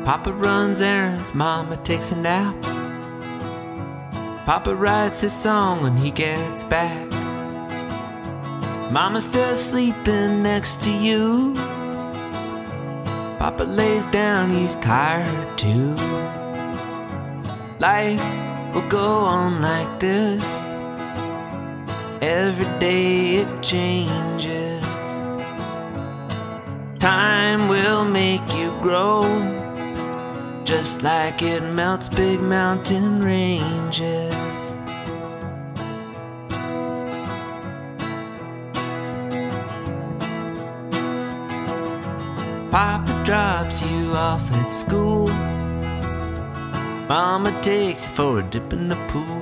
Papa runs errands, Mama takes a nap. Papa writes his song when he gets back. Mama's still sleeping next to you. Papa lays down, he's tired too. Life will go on like this. Every day it changes. Time will make you grow, just like it melts big mountain ranges. Papa drops you off at school. Mama takes you for a dip in the pool.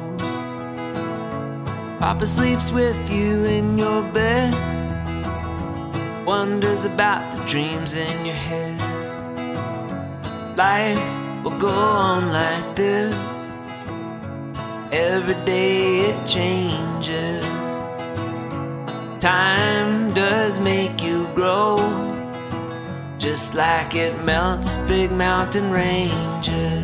Papa sleeps with you in your bed, wonders about the dreams in your head. Life will go on like this. Every day it changes. Time does make you grow, just like it melts big mountain ranges.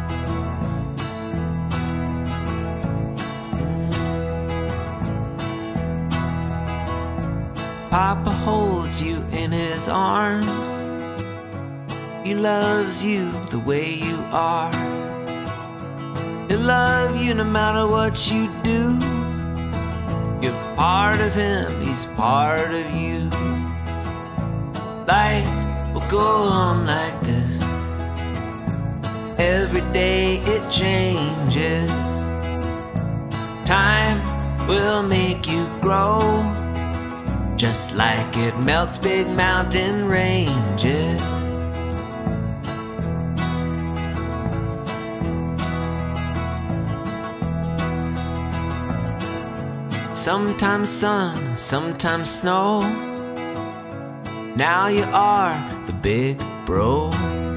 Papa holds you in his arms. He loves you the way you are. He'll love you no matter what you do. You're part of him, he's part of you. Life will go on like this. Every day it changes. Time will make you grow, just like it melts big mountain ranges. Sometimes sun, sometimes snow. Now you are the big bro.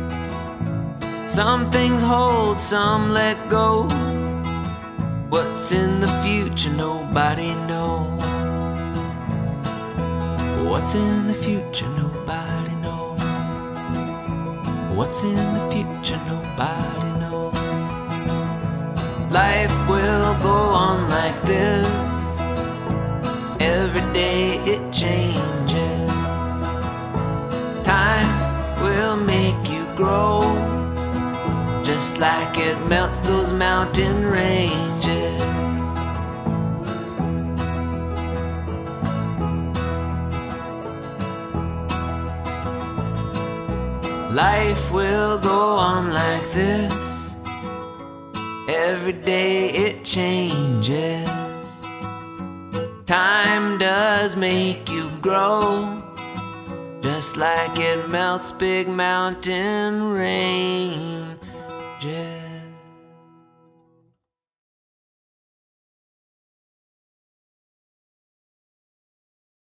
Some things hold, some let go. What's in the future, nobody knows. What's in the future, nobody knows. What's in the future, nobody knows. Life will go on like this. Every day it changes. Time will make you grow, just like it melts those mountain ranges. Life will go on like this. Every day it changes. Time does make you grow, just like it melts big mountain rain.